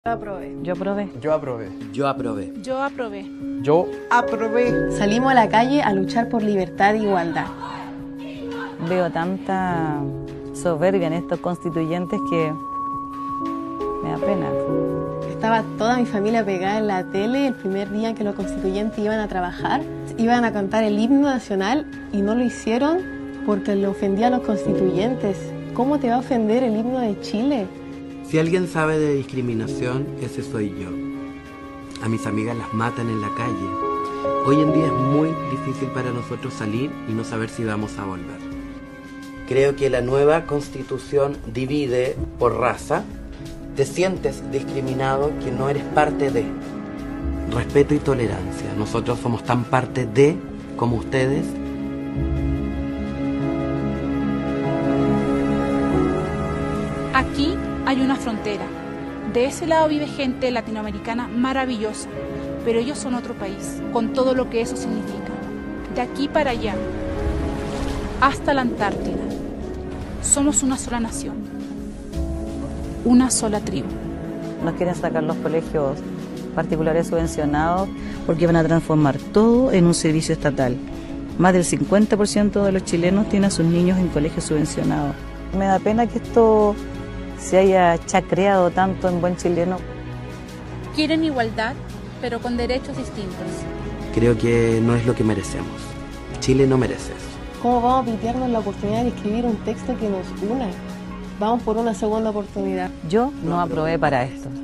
Yo aprobé. Yo aprobé. Yo aprobé. Yo aprobé. Yo aprobé. Yo Aprobé. Salimos a la calle a luchar por libertad e igualdad. Veo tanta soberbia en estos constituyentes que me da pena. Estaba toda mi familia pegada en la tele el primer día que los constituyentes iban a trabajar. Iban a cantar el himno nacional y no lo hicieron porque le ofendía a los constituyentes. ¿Cómo te va a ofender el himno de Chile? Si alguien sabe de discriminación, ese soy yo. A mis amigas las matan en la calle. Hoy en día es muy difícil para nosotros salir y no saber si vamos a volver. Creo que la nueva constitución divide por raza. Te sientes discriminado que no eres parte de. Respeto y tolerancia. Nosotros somos tan parte de como ustedes. Aquí hay una frontera. De ese lado vive gente latinoamericana maravillosa, pero ellos son otro país, con todo lo que eso significa. De aquí para allá, hasta la Antártida, somos una sola nación, una sola tribu. Nos quieren sacar los colegios particulares subvencionados porque van a transformar todo en un servicio estatal. Más del 50% de los chilenos tiene a sus niños en colegios subvencionados. Me da pena que esto se haya chacreado tanto en buen chileno. Quieren igualdad, pero con derechos distintos. Creo que no es lo que merecemos. Chile no merece eso. ¿Cómo vamos a pitearnos la oportunidad de escribir un texto que nos una? Vamos por una segunda oportunidad. Yo no aprobé para esto.